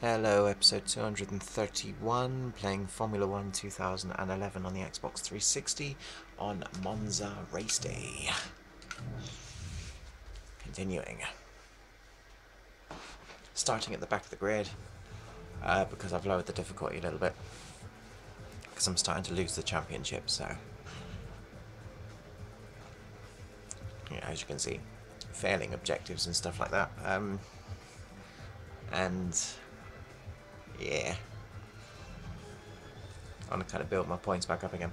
Hello, episode 231, playing Formula 1 2011 on the Xbox 360 on Monza Race Day. Continuing. Starting at the back of the grid, because I've lowered the difficulty a little bit, because I'm starting to lose the championship, so... yeah, as you can see, failing objectives and stuff like that. And... yeah. I want to kind of build my points back up again.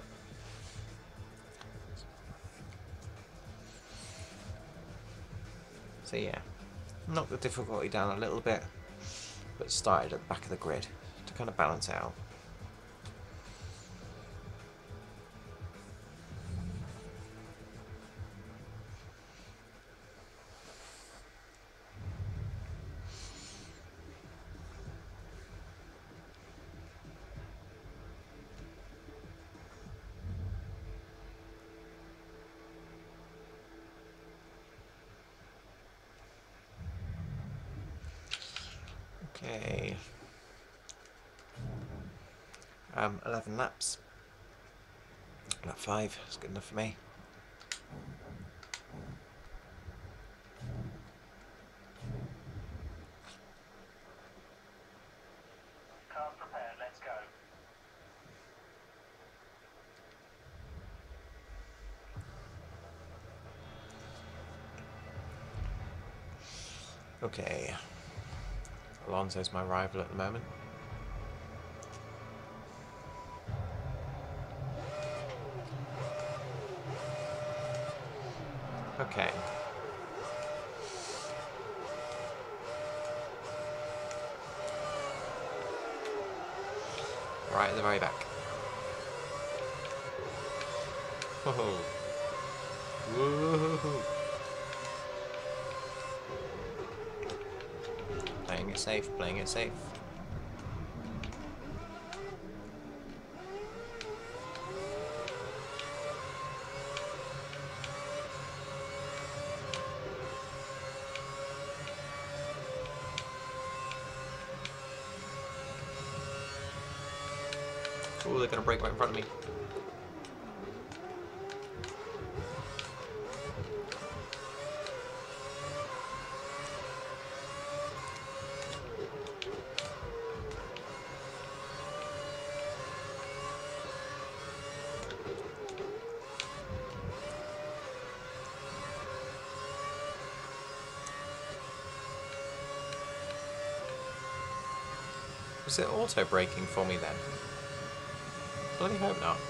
So yeah, knocked the difficulty down a little bit, but started at the back of the grid to kind of balance it out. Okay. 11 laps. Lap 5 is good enough for me. Cars prepared, let's go. Okay. Alonso's my rival at the moment. Okay. Right at the very back. Whoa. Woohoo. Playing it safe, playing it safe. Oh, they're going to break right in front of me. Was it auto braking for me then? Bloody hope not.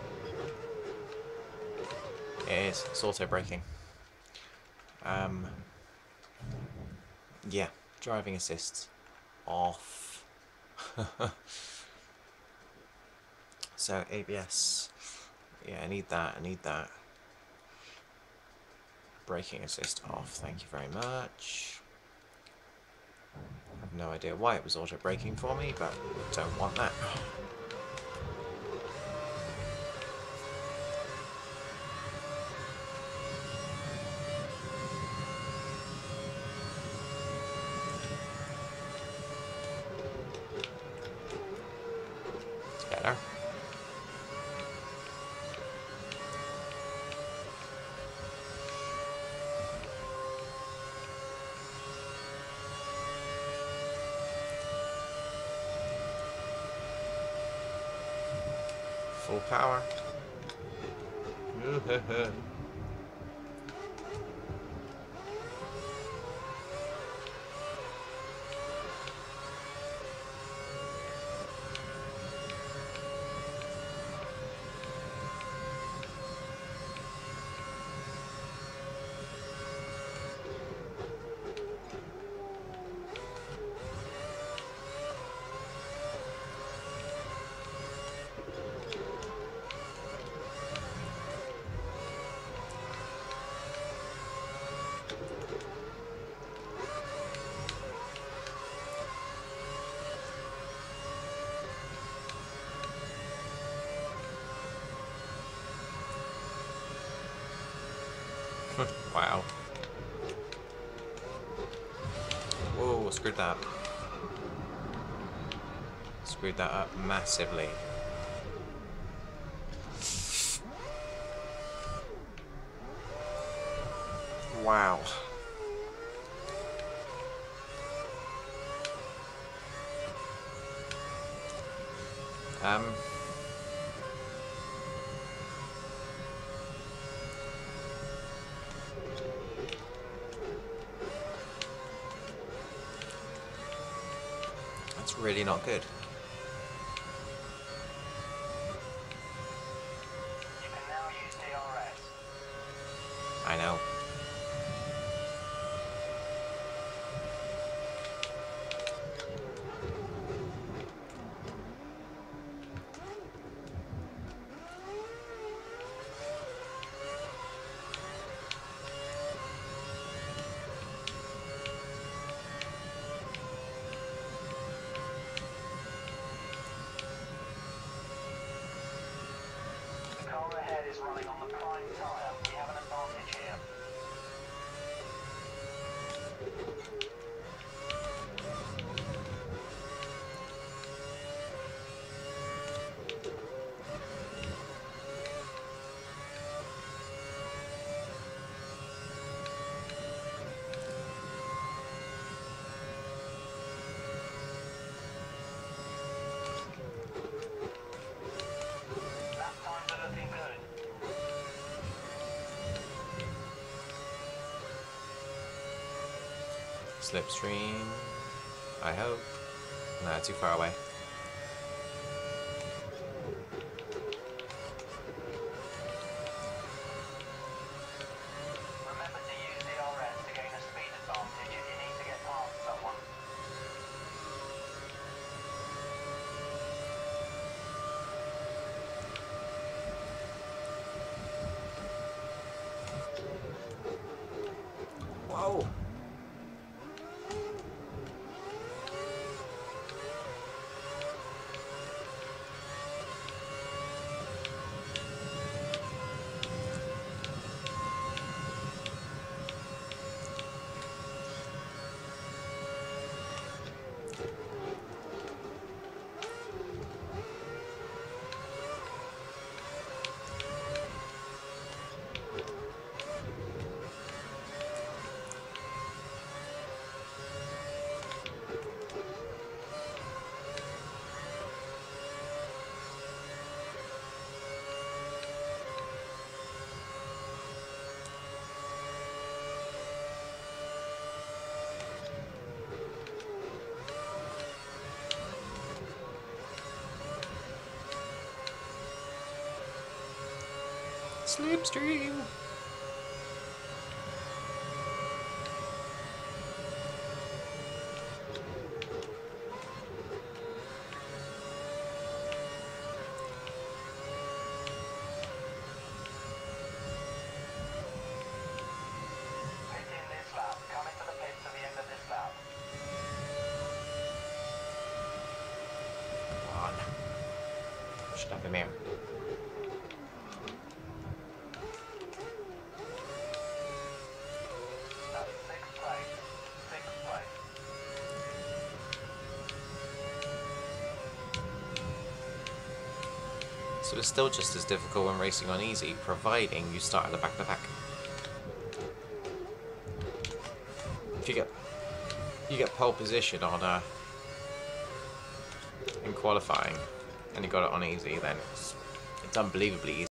It is. It's auto braking. Yeah, driving assists off. So ABS. Yeah, I need that. I need that. Braking assist off. Thank you very much. I have no idea why it was auto braking for me, but don't want that. Better. Full power. Wow. Whoa, screwed that. Screwed that up massively. Wow. That's really not good. You can now use DRS. I know. The car ahead is running on the prime tyre. We have an advantage here. Lap times are looking good. Slipstream. I hope. Nah, too far away. Remember to use DRS to gain a speed advantage if you need to get past someone. Whoa! Slipstream! Pit in this lap. Come into the pits at the end of this lap. Come on. Stuff him here. That's sixth place. Sixth place. So it's still just as difficult when racing on easy, providing you start at the back of the pack. If you get pole position on in qualifying, and you got it on easy, then it's unbelievably easy.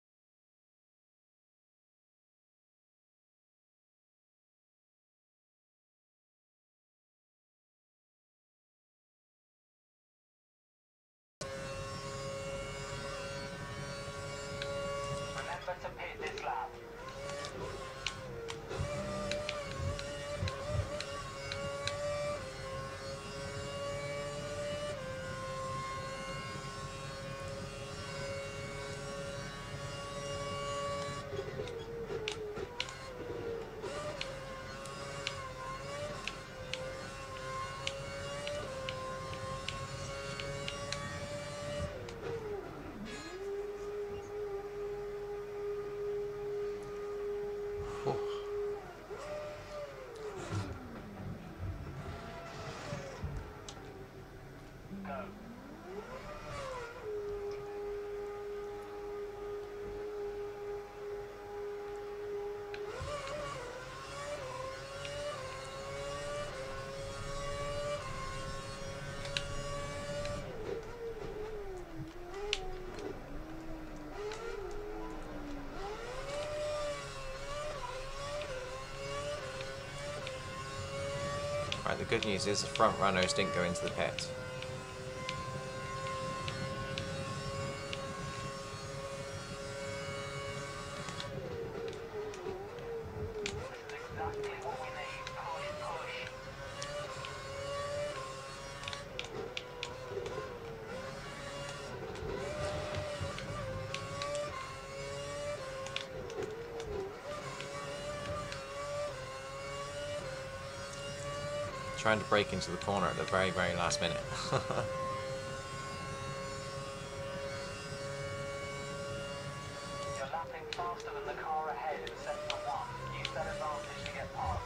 Remember to pit this lap. good news is the front runners didn't go into the pit. Exactly what we need. Push, push. Trying to break into the corner at the very, very last minute. You're lapping faster than the car ahead in sector 1. Use that advantage to get past.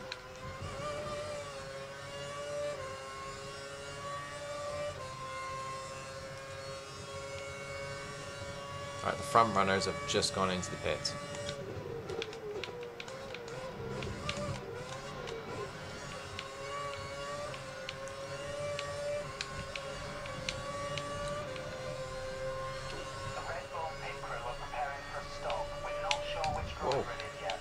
Right, the front runners have just gone into the pit. The Red Bull pit crew are preparing for a stop. We're not sure which Whoa. driver it is yet.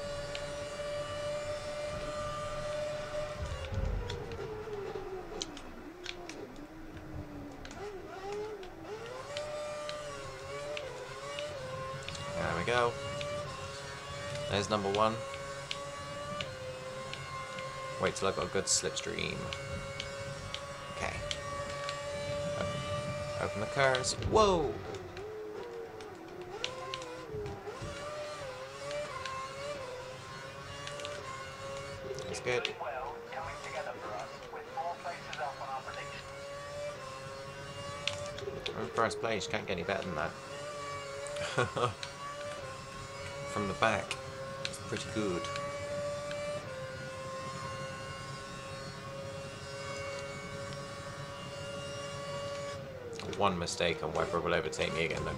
There we go. There's number 1. Wait till I've got a good slipstream. Okay. Open the cars. Whoa! That's good. Doing well, coming together for us, with 4 places up on our predictions. We're in first place, can't get any better than that. From the back, it's pretty good. One mistake and Webber will overtake me again though.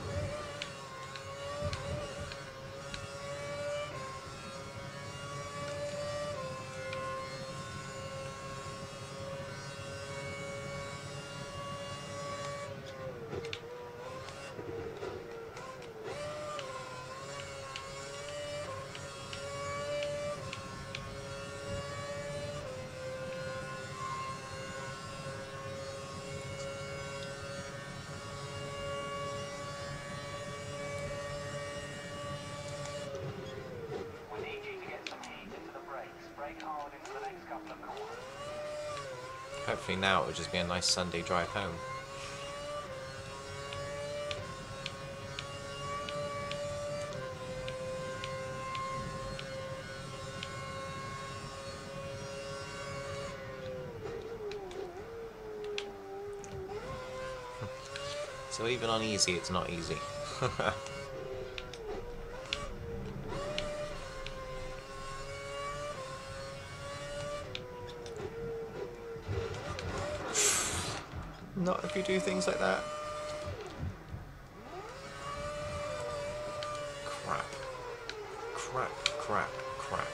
We need you to get some heat into the brakes. Brake hard into the next couple of corners. Hopefully now it'll just be a nice Sunday drive home. So even on easy, it's not easy. Not if you do things like that. Crap. Crap, crap, crap.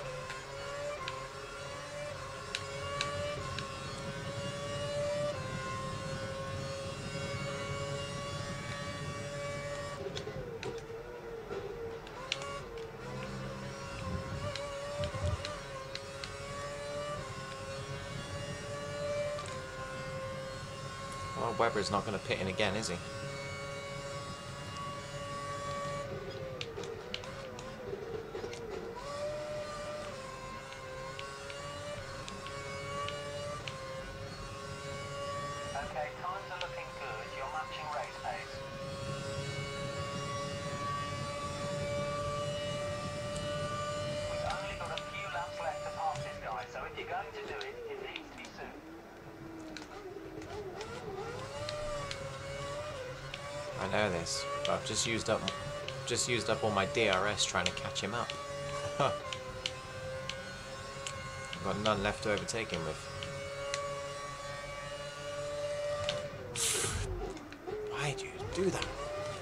Well, Webber's not going to pit in again, is he? Okay, times are looking good. You're matching race pace. We've only got a few laps left to pass this guy, so if you're going to do it, it needs to be soon. I know this, but I've just used up all my DRS trying to catch him up. I've got none left to overtake him with. Why do you do that?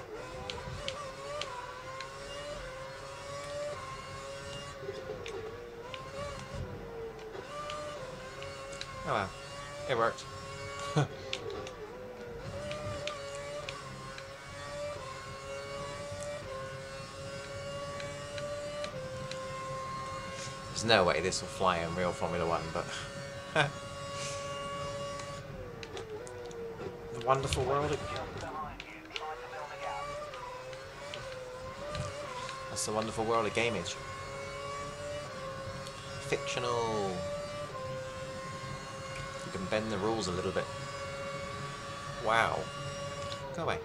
Oh well, it worked. There's no way this will fly in real Formula 1, but wonderful world. Just behind you. Try to build a gap. That's the wonderful world of gamage. Fictional. You can bend the rules a little bit. Wow. Go away.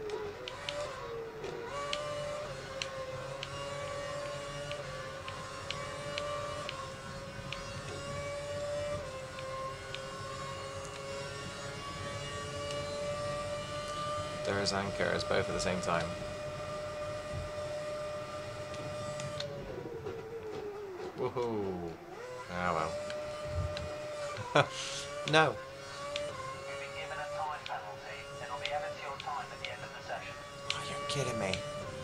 There's anchors both at the same time. Woohoo! Ah well. No. You've been given a time penalty. It'll be added to your time at the end of the session. Oh, you're kidding me.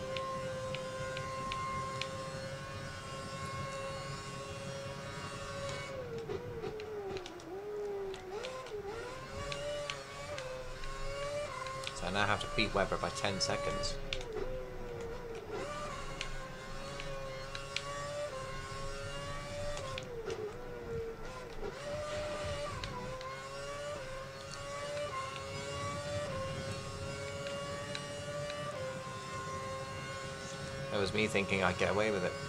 So I now have to beat Weber by 10 seconds. That was me thinking I'd get away with it.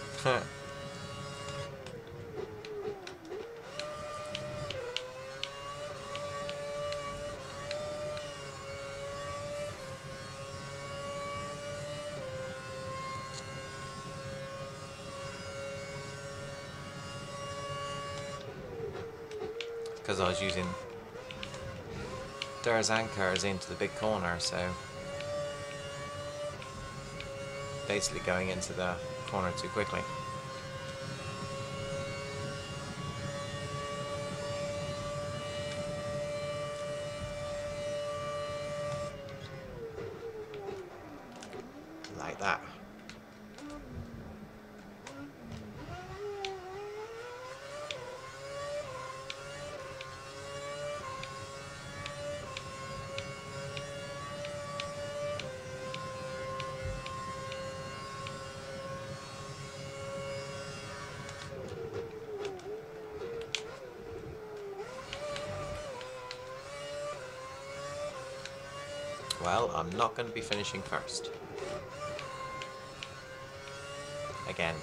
Because I was using Dur's anchors into the big corner, so basically going into the corner too quickly. Like that. Well, I'm not going to be finishing first. Again.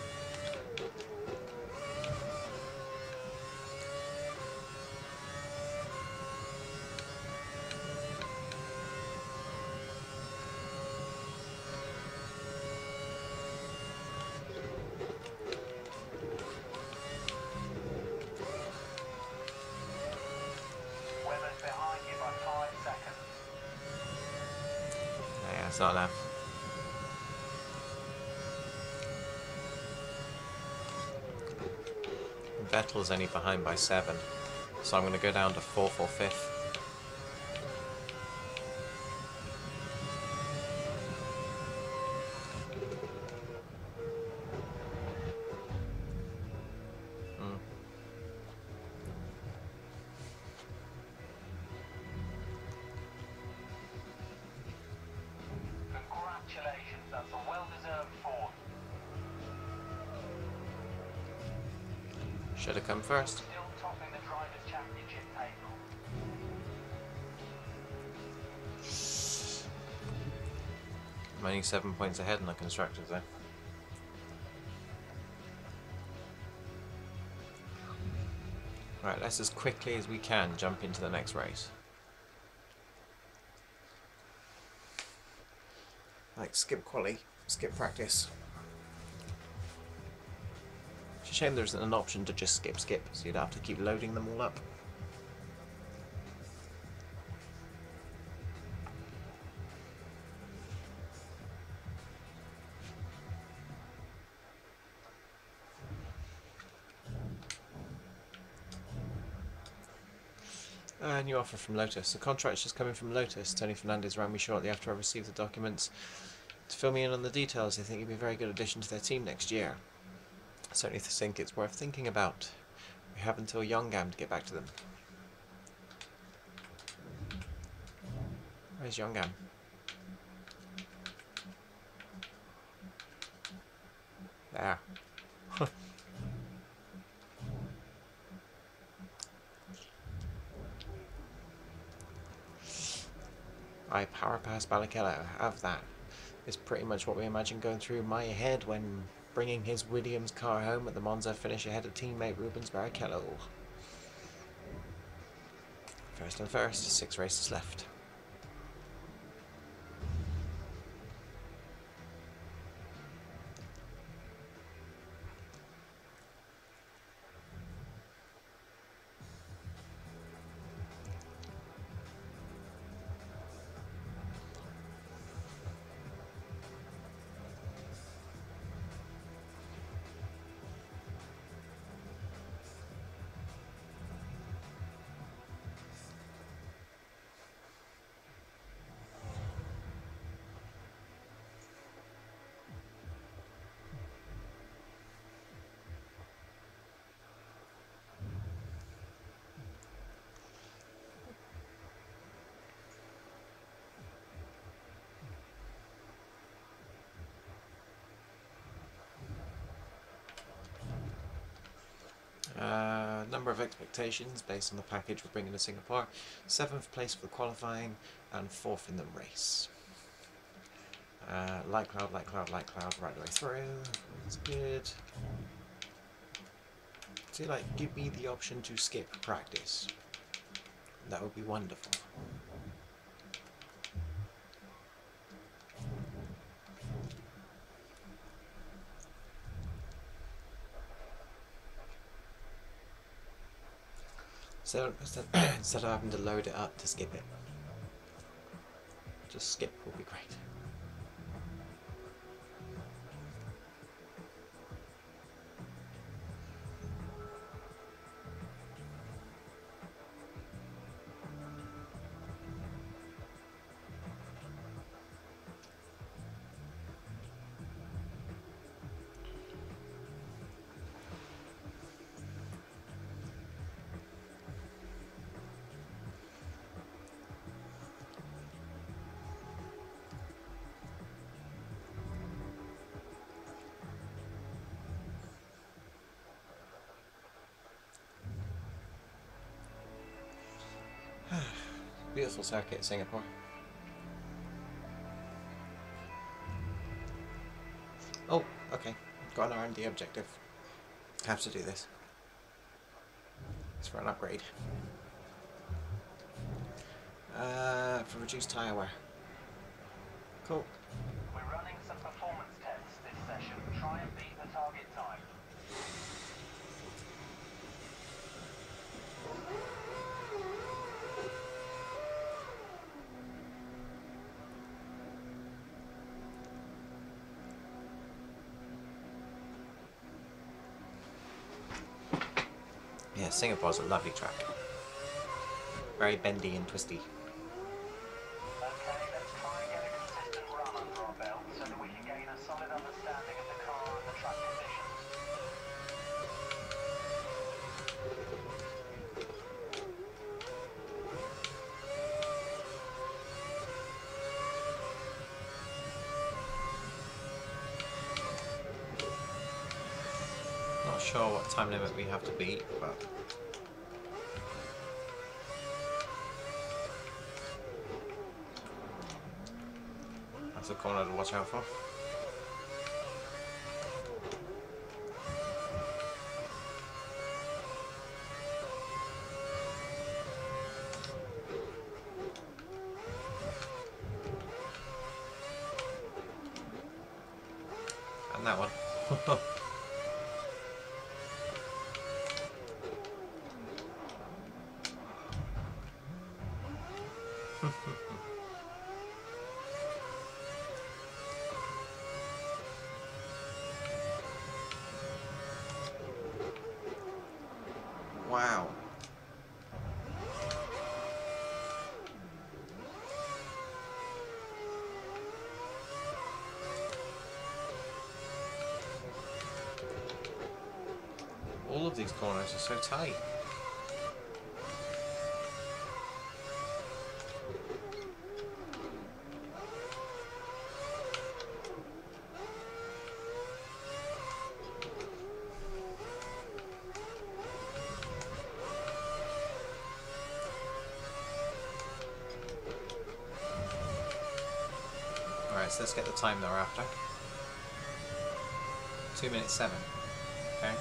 Weber's behind you by 5 seconds. Yeah, it's not enough. Vettel's only behind by 7, so I'm going to go down to 4th or 5th. Congratulations, that's a well-deserved 4th. Should have come first. Still topping the Drivers' Championship table. I'm only 7 points ahead in the constructors though. Right, let's as quickly as we can jump into the next race. Like skip quali, skip practice. It's a shame there isn't an option to just skip, so you'd have to keep loading them all up. New offer from Lotus. The contract's just coming from Lotus. Tony Fernandez rang me shortly after I received the documents to fill me in on the details. They think he'd be a very good addition to their team next year. I certainly think it's worth thinking about. We have until Youngam to get back to them. Where's Youngam? There. I power past Balakello. Have that. It's pretty much what we imagine going through my head when bringing his Williams car home at the Monza finish ahead of teammate Rubens Barrichello. First and first, 6 races left. Number of expectations based on the package we're bringing to Singapore. 7th place for the qualifying and 4th in the race. Light cloud right the way through. That's good. So like, give me the option to skip practice. That would be wonderful. So instead of having to load it up to skip it, just skip will be great. Beautiful circuit, Singapore. Oh, okay. Got an R&D objective. Have to do this. It's for an upgrade. For reduced tyre wear. Cool. We're running some performance tests this session. Try and beat the target time. Yeah, Singapore's a lovely track. Very bendy and twisty. Okay, let's try and get a consistent run under our belt so that we can gain a solid understanding of the car and the track conditions. Not sure what time limit we have to beat, but that's a corner to watch out for. And that one. Wow. All of these corners are so tight. Right, so let's get the time they're after. 2 minutes 7. Okay.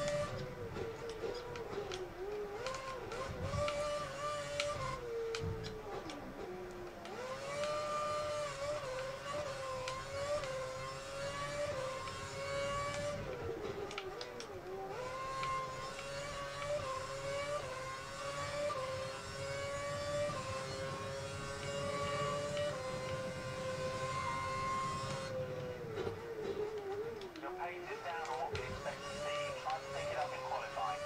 Your pace is down on what we'd expect to see. Try to pick it up in qualifying.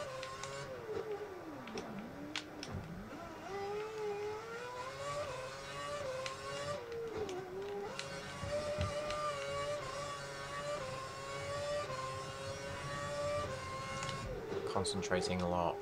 Concentrating a lot.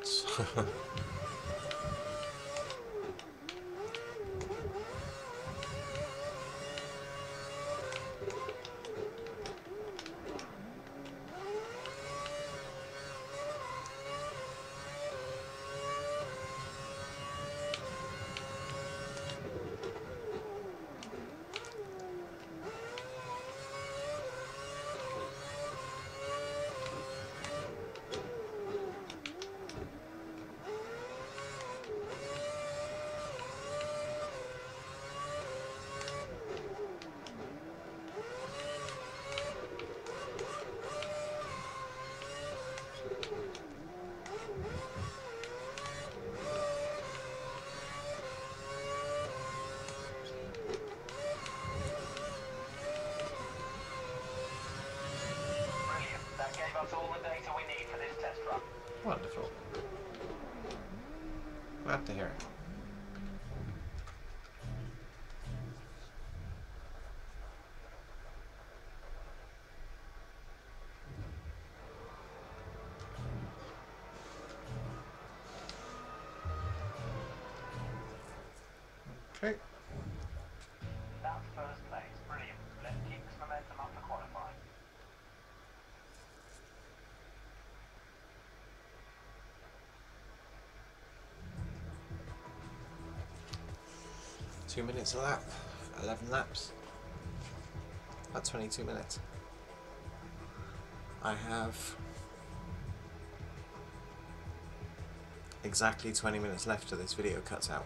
Brilliant. That gave us all the data we need for this test run. Wonderful. Glad to hear it. Okay. That's first place. Brilliant. Let's keep this momentum up for qualifying. Two minutes a lap. 11 laps. About 22 minutes. I have exactly 20 minutes left till this video cuts out.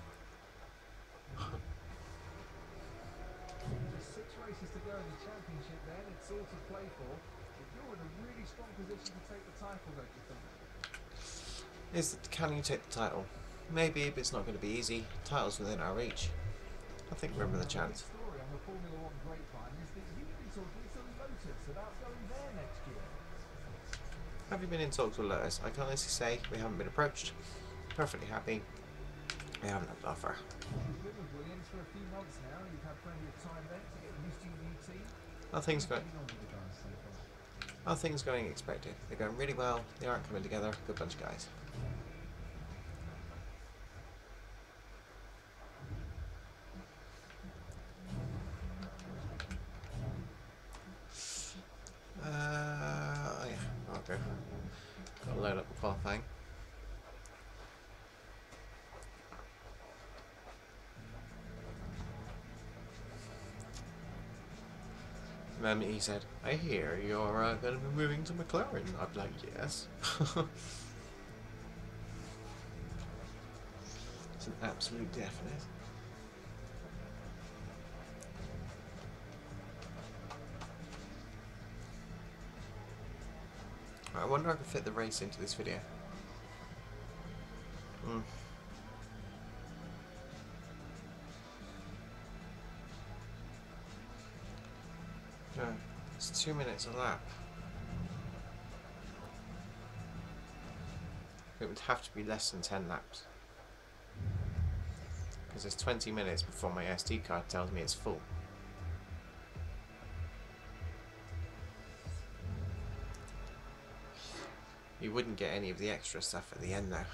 Just 6 races to go in the championship then, it's all to play for. But you're in a really strong position to take the title, don't you think? Can you take the title? Maybe, but it's not going to be easy. Title's within our reach. I think we're in the chance. The story on the Formula One grapevine is that you've been talking to Lotus about going there next year. Have you been in talks with Lotus? I can honestly say we haven't been approached. Perfectly happy. We haven't had an offer. You've been with Williams for a few months now. You've had plenty of time then to get used to your new team. Nothing's going. Getting on with the guys so far. Nothing's going expected. They're going really well. They aren't coming together. Good bunch of guys. Yeah. Okay. Got to load up the qualifying. The moment he said, "I hear you're going to be moving to McLaren," I'm like, "Yes." It's an absolute definite. I wonder if I can fit the race into this video. No, it's 2 minutes a lap. It would have to be less than 10 laps. Because it's 20 minutes before my SD card tells me it's full. You wouldn't get any of the extra stuff at the end though.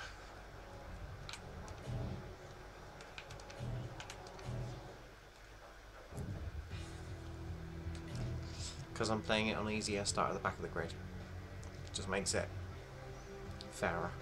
Because I'm playing it on easy, I start at the back of the grid. It just makes it fairer.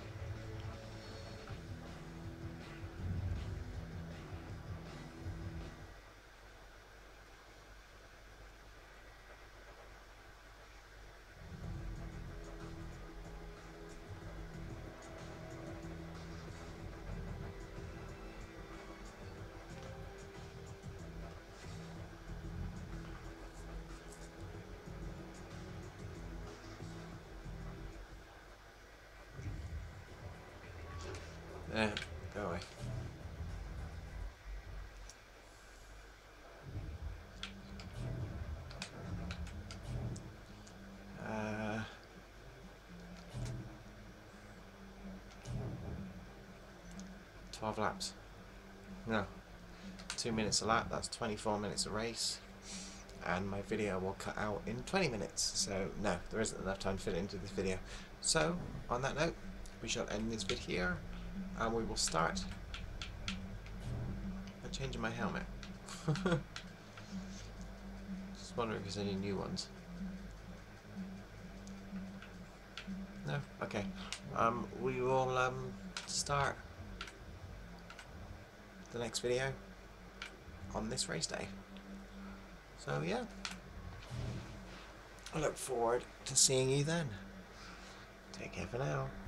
Go away. Uh, 12 laps. No. 2 minutes a lap, that's 24 minutes a race. And my video will cut out in 20 minutes. So, no, there isn't enough time to fit it into this video. So, on that note, we shall end this bit here. And we will start by changing my helmet. Just wondering if there's any new ones. No? Okay. We will start the next video on this race day. So yeah, I look forward to seeing you then. Take care for now.